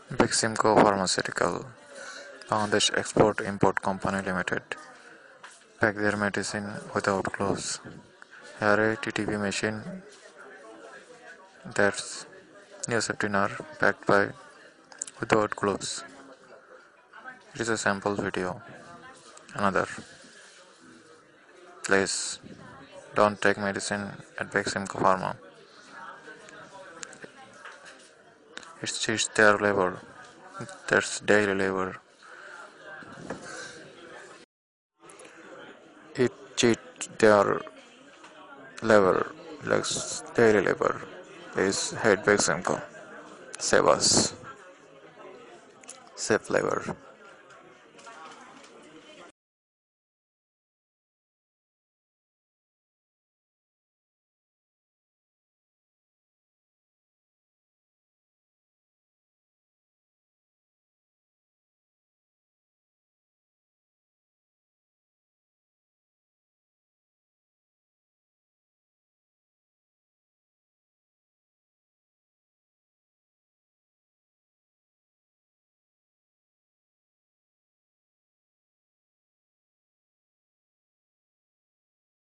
Beximco Pharmaceutical, Bangladesh Export-Import Company Limited, pack their medicine without gloves. Here a TTP machine that's Neoseptin packed by without gloves. It is a sample video. Another place. Don't take medicine at Beximco Pharma. It's just their labor. That's daily labor. It cheats their labor, like daily labor. Please head Beximco. Save us. Save labor.